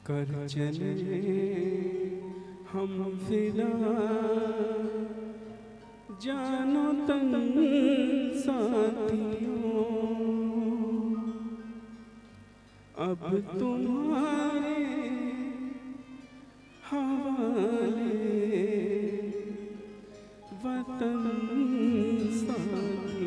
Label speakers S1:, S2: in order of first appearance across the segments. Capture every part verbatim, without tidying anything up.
S1: कर चले हम फिदा जानो तन साथियों, अब तुम्हारे हवाले वतन साथियों।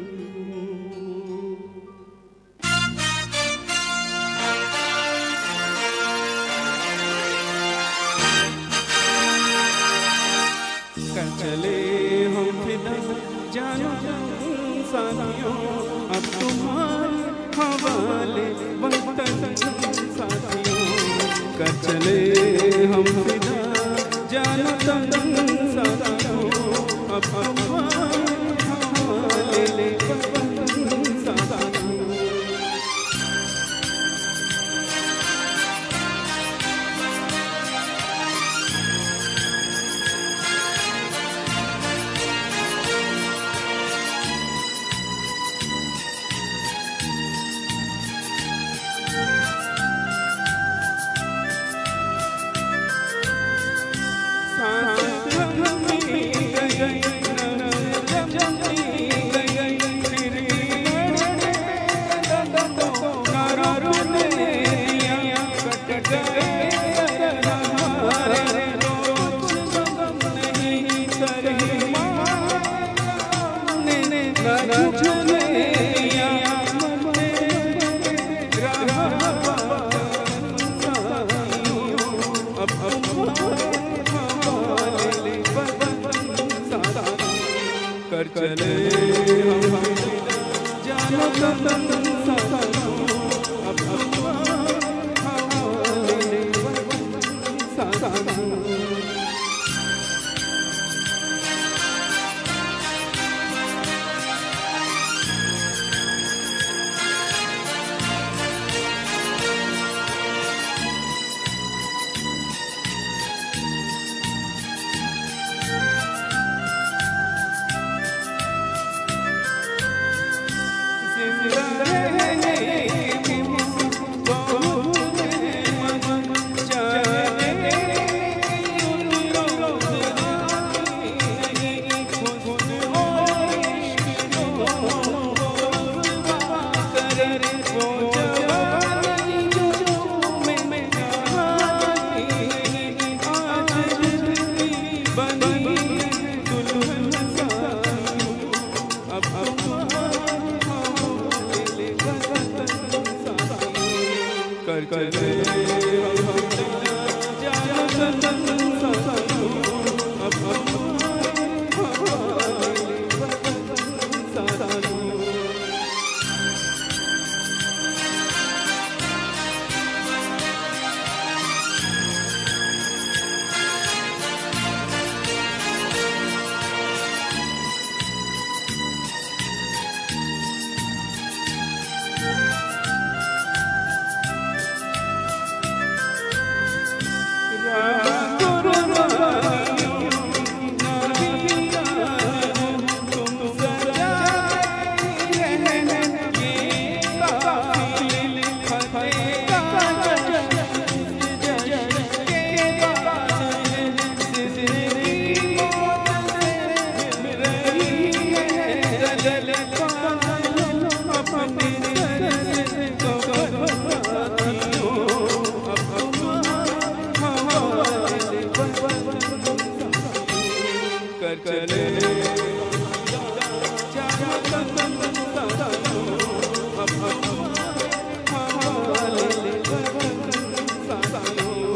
S1: कर चले हम फिदा जानो साथियों, अब तुम्हारे हवाले वतन साथियों। कर चले हम फिदा जानो साथियों, अब तुम्हारे हवाले वतन साथियों। कर चले हम जानो तन साथियों, अब हवाले साथियों। कर चले हम जानो तन साथियों, अब हवाले वतन साथियों। कर चले जानो तन साथियों, अब हवाले वतन साथियों।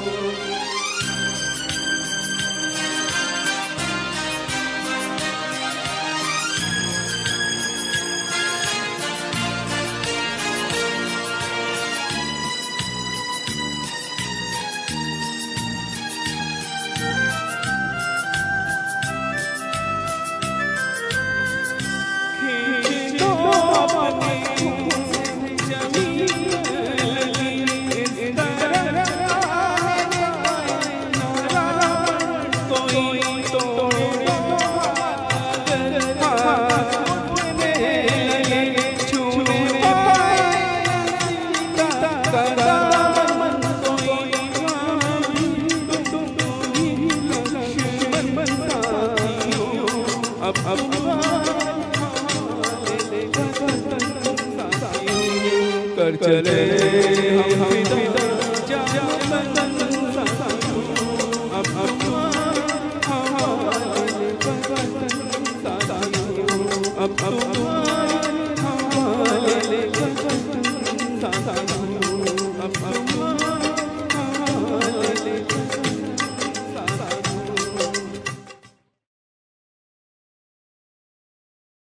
S1: अब तुम्हारे हाल ले वतन साथियों कर चले